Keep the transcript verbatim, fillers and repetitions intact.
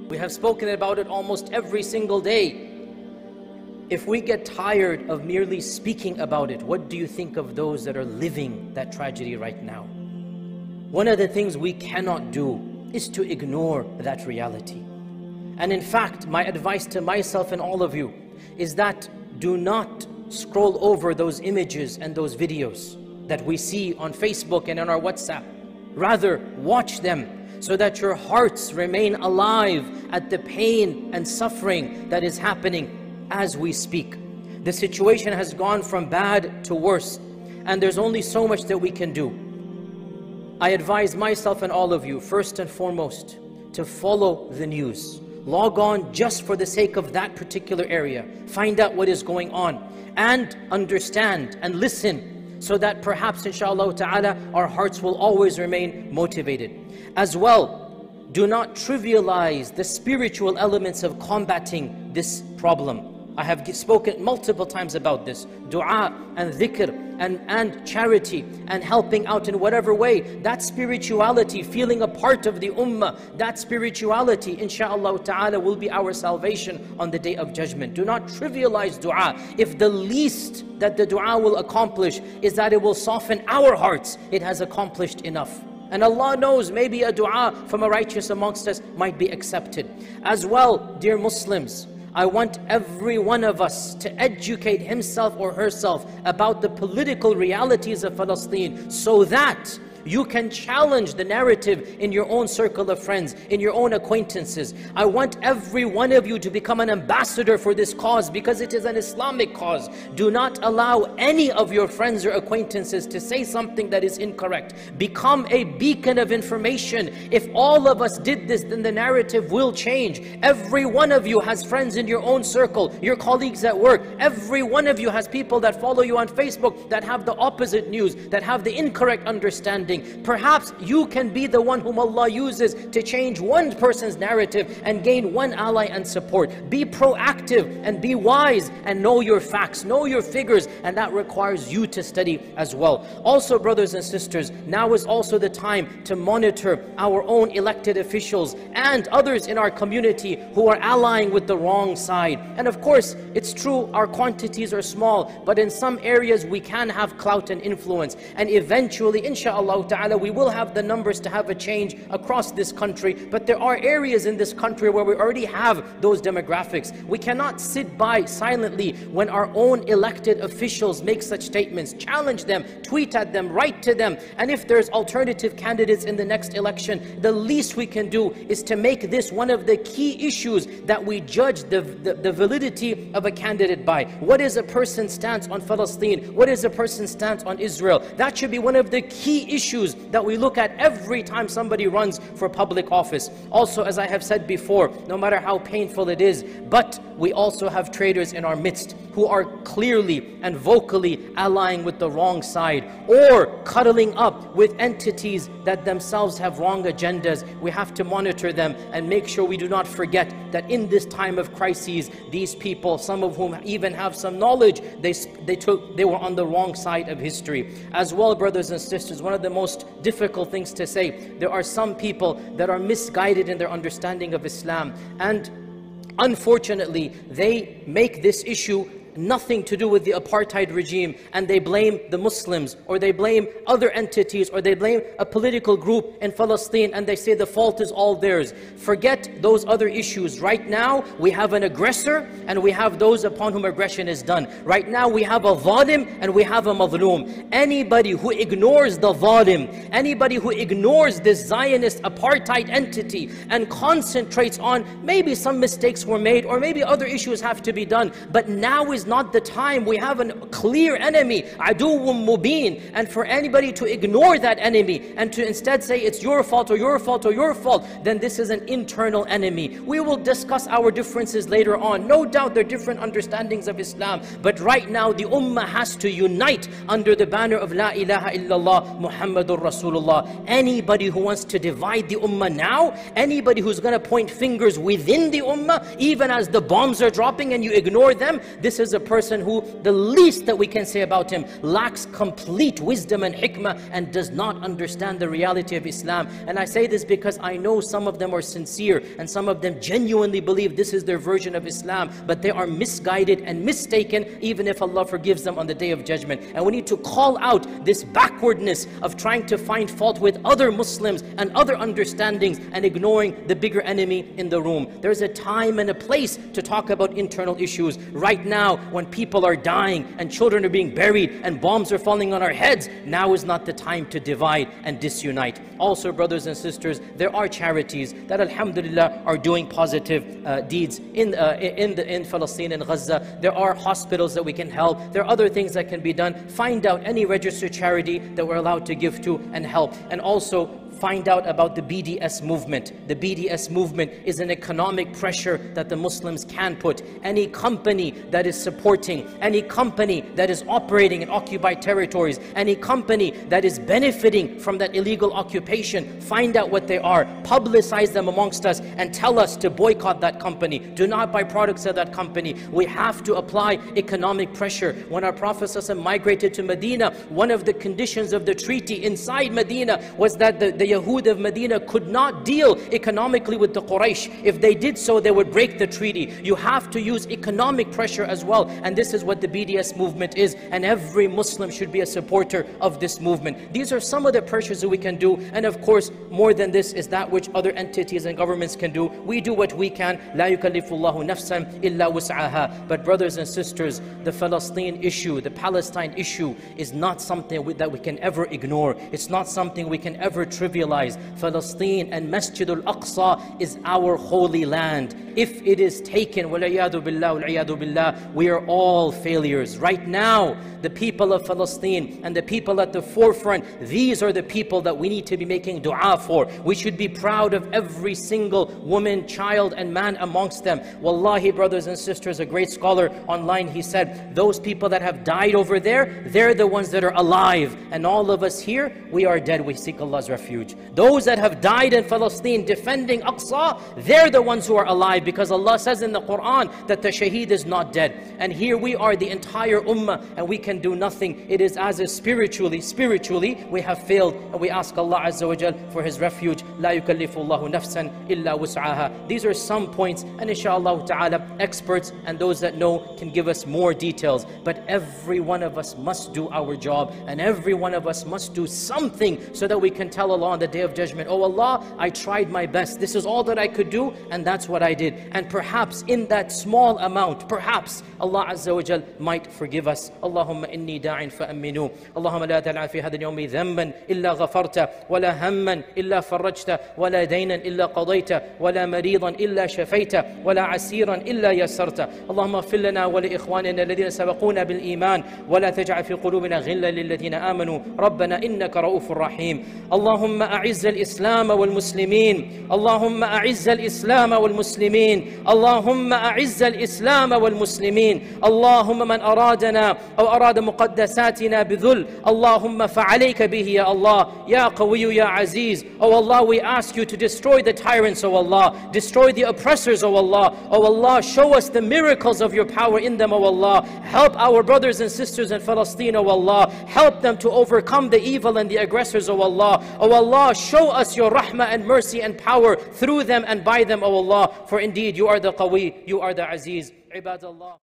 We have spoken about it almost every single day. If we get tired of merely speaking about it, what do you think of those that are living that tragedy right now? One of the things we cannot do is to ignore that reality. And in fact, my advice to myself and all of you is that do not scroll over those images and those videos that we see on Facebook and on our WhatsApp. Rather, watch them so that your hearts remain alive at the pain and suffering that is happening as we speak. The situation has gone from bad to worse, and there's only so much that we can do. I advise myself and all of you, first and foremost, to follow the news. Log on just for the sake of that particular area. Find out what is going on and understand and listen, so that perhaps inshallah ta'ala our hearts will always remain motivated. As well, do not trivialize the spiritual elements of combating this problem. I have spoken multiple times about this. Dua and dhikr and, and charity and helping out in whatever way. That spirituality, feeling a part of the ummah, that spirituality, insha'Allah ta'ala, will be our salvation on the Day of Judgment. Do not trivialize dua. If the least that the dua will accomplish is that it will soften our hearts, it has accomplished enough. And Allah knows, maybe a dua from a righteous amongst us might be accepted. As well, dear Muslims, I want every one of us to educate himself or herself about the political realities of Palestine, so that you can challenge the narrative in your own circle of friends, in your own acquaintances. I want every one of you to become an ambassador for this cause, because it is an Islamic cause. Do not allow any of your friends or acquaintances to say something that is incorrect. Become a beacon of information. If all of us did this, then the narrative will change. Every one of you has friends in your own circle, your colleagues at work. Every one of you has people that follow you on Facebook that have the opposite news, that have the incorrect understanding. Perhaps you can be the one whom Allah uses to change one person's narrative and gain one ally and support. Be proactive and be wise and know your facts, know your figures, and that requires you to study as well. Also, brothers and sisters, now is also the time to monitor our own elected officials and others in our community who are allying with the wrong side. And of course, it's true, our quantities are small, but in some areas we can have clout and influence, and eventually, inshallah ta'ala, we will have the numbers to have a change across this country. But there are areas in this country where we already have those demographics. We cannot sit by silently when our own elected officials make such statements. Challenge them, tweet at them, write to them. And if there's alternative candidates in the next election, the least we can do is to make this one of the key issues that we judge the, the, the validity of a candidate by. What is a person's stance on Palestine? What is a person's stance on Israel? That should be one of the key issues that we look at every time somebody runs for public office. Also, as I have said before, no matter how painful it is, but we also have traitors in our midst who are clearly and vocally allying with the wrong side, or cuddling up with entities that themselves have wrong agendas. We have to monitor them and make sure we do not forget that in this time of crises, these people, some of whom even have some knowledge, they, they, took, they were on the wrong side of history. As well, brothers and sisters, one of the most difficult things to say, there are some people that are misguided in their understanding of Islam, and unfortunately they make this issue nothing to do with the apartheid regime, and they blame the Muslims, or they blame other entities, or they blame a political group in Palestine, and they say the fault is all theirs. Forget those other issues. Right now we have an aggressor and we have those upon whom aggression is done. Right now we have a zalim and we have a mazloom. Anybody who ignores the zalim, anybody who ignores this Zionist apartheid entity and concentrates on maybe some mistakes were made, or maybe other issues have to be done, but now is not the time. We have a clear enemy, aduwwun mubin, and for anybody to ignore that enemy and to instead say it's your fault or your fault or your fault, then this is an internal enemy. We will discuss our differences later on. No doubt there are different understandings of Islam, but right now the ummah has to unite under the banner of La ilaha illallah Muhammadur Rasulullah. Anybody who wants to divide the ummah now, anybody who's going to point fingers within the ummah, even as the bombs are dropping and you ignore them, this is a a person who the least that we can say about him lacks complete wisdom and hikmah and does not understand the reality of Islam. And I say this because I know some of them are sincere and some of them genuinely believe this is their version of Islam, but they are misguided and mistaken, even if Allah forgives them on the Day of Judgment. And we need to call out this backwardness of trying to find fault with other Muslims and other understandings and ignoring the bigger enemy in the room. There's a time and a place to talk about internal issues. Right now, when people are dying and children are being buried and bombs are falling on our heads, now is not the time to divide and disunite. Also, brothers and sisters, there are charities that alhamdulillah are doing positive uh, deeds in, uh, in, the, in Palestine and Gaza. There are hospitals that we can help. There are other things that can be done. Find out any registered charity that we're allowed to give to and help. And also, find out about the B D S movement. The B D S movement is an economic pressure that the Muslims can put. Any company that is supporting, any company that is operating in occupied territories, any company that is benefiting from that illegal occupation, find out what they are, publicize them amongst us, and tell us to boycott that company. Do not buy products of that company. We have to apply economic pressure. When our Prophet ﷺ migrated to Medina, one of the conditions of the treaty inside Medina was that the, the Yahud of Medina could not deal economically with the Quraysh. If they did so, they would break the treaty. You have to use economic pressure as well, and this is what the B D S movement is, and every Muslim should be a supporter of this movement. These are some of the pressures that we can do, and of course, more than this is that which other entities and governments can do. We do what we can. لا يكلف الله نفسا إلا وسعها. But brothers and sisters, the Palestine issue, the Palestine issue is not something that we can ever ignore. It's not something we can ever trivialize. Palestine and Masjid al-Aqsa is our holy land. If it is taken, وَالْعِيَاذُ بِاللَّهِ وَالْعِيَاذُ بِاللَّهِ, we are all failures. Right now, the people of Palestine and the people at the forefront, these are the people that we need to be making dua for. We should be proud of every single woman, child, and man amongst them. Wallahi, brothers and sisters, a great scholar online, he said, those people that have died over there, they're the ones that are alive. And all of us here, we are dead. We seek Allah's refuge. Those that have died in Palestine defending Aqsa, they're the ones who are alive, because Allah says in the Quran that the shaheed is not dead. And here we are, the entire ummah, and we can do nothing. It is as if spiritually, spiritually, we have failed, and we ask Allah Azza wa Jal for His refuge. لا يكلف الله نفسا إلا وسعها. These are some points, and inshallah ta'ala, experts and those that know can give us more details. But every one of us must do our job, and every one of us must do something so that we can tell Allah on the Day of Judgment, oh Allah, I tried my best. This is all that I could do, and that's what I did. And perhaps in that small amount, perhaps Allah Azza wa Jal might forgive us. Allahumma inni da'in fa'aminu. Allahumma la tad'a fi hadha al-yawmi dhanban illa ghafarta, wa la hamman illa farajta, wa la daynan illa qadayta, wa la maridan illa shafayta, wa la asiran illa yassarta. Allahumma ighfir lana wa li ikhwanina alladhina sabaquna bil iman, wa la taj'al fi qulubina ghillan lil ladhina amanu. Rabbana innaka ra'ufur rahim. Allahumma a'izz al-islam wal muslimin. Allahumma a'izz al-islam wal muslimin. Allahumma a'izz al-islam wal muslimin. اللهم من أرادنا أو أراد مقدساتنا بذل اللهم فعليك به يا الله يا قوي يا عزيز. Oh Allah, we ask you to destroy the tyrants, oh Allah, destroy the oppressors, oh Allah. Oh Allah, show us the miracles of your power in them, oh Allah. Help our brothers and sisters in Palestine, oh Allah. Help them to overcome the evil and the aggressors, oh Allah. Oh Allah, show us your rahmah and mercy and power through them and by them, oh Allah. For indeed you are the qawi, you are the aziz. Ibadallah.